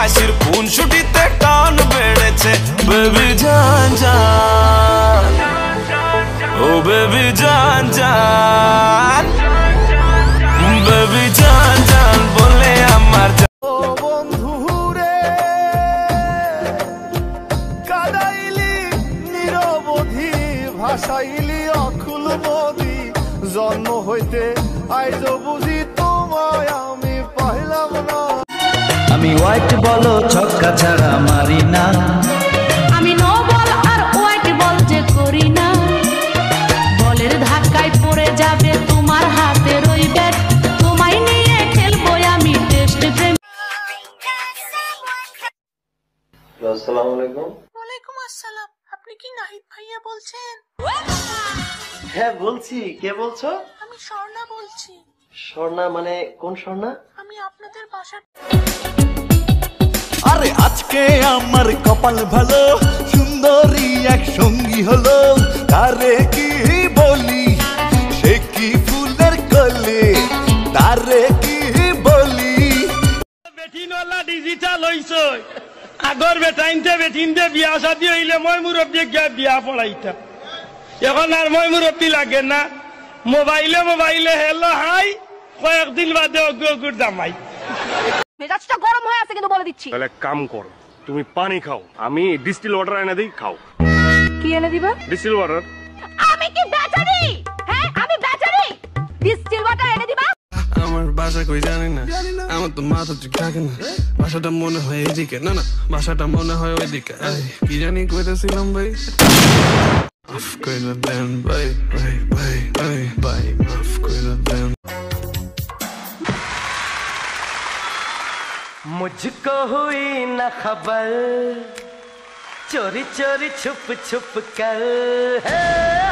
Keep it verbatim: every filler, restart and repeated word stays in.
হাসির খুনসুটিতে টান বেড়েছে বেবি জান জান ও বেবি জান জান বেবি জান জান বলে আমার ও বন্ধু রে কাদাইলি নিরবধি ভাসাইলি অকুল বদি জন্ম হইতে আইজ বুঝি তোমায় আমি পাইলাম না আমি হোয়াইট বলো ছক্কা ছাড়া মারি না আমি নো বল আর হোয়াইট বল যে করি না বলের ধাক্কায় পড়ে যাবে তোমার হাতের ওই ব্যাট তোমায় নিয়ে খেলবো আমি টেস্ট প্রেম। আসসালামু আলাইকুম। ওয়ালাইকুম আসসালাম। আপনি কি নাহিদ ভাইয়া বলছেন? হ্যাঁ বলছি। কে বলছো? আমি স্বর্ণা বলছি। স্বর্ণা মানে কোন স্বর্ণা? আমি আপনাদের বাসা। আরে আজকে আমার কপাল ভালো সুন্দরী এক সঙ্গী হলো তারে কি বলি সে কি ফুলের কলি তারে কি বলি বেটিনওয়ালা ডিজিটাল হইছে আগর বেটাইনতে বেটিনতে বিয়া শাদি হইলে মই মুরব্বী গিয়া বিয়া পড়াইতা এখন আর মই মুরব্বী লাগে না মোবাইলে মোবাইলে হেলো হাই কয়েকদিন বাদে অগ্রগুর জামাই মেজাজটা গরম হয়ে আছে কিন্তু বলে দিচ্ছি তাহলে কাম করো তুমি পানি খাও আমি ডিস্টিল ওয়াটার এনে দিই খাও কি এনে দিবা ডিস্টিল ওয়াটার আমি কি বেচারি হ্যাঁ আমি বেচারি ডিস্টিল ওয়াটার এনে দিবা আমার বাসা কই জানি না আমার তো মাথা ঠিক থাকে না বাসাটা মনে হয় এদিকে না না বাসাটা মনে হয় ওইদিকে কি জানি কইতেছিলাম ভাই মাফ করে দেন ভাই ভাই ভাই ভাই ভাই মাফ করে দেন मुझको हुई न खबर चोरी चोरी छुप छुप कर है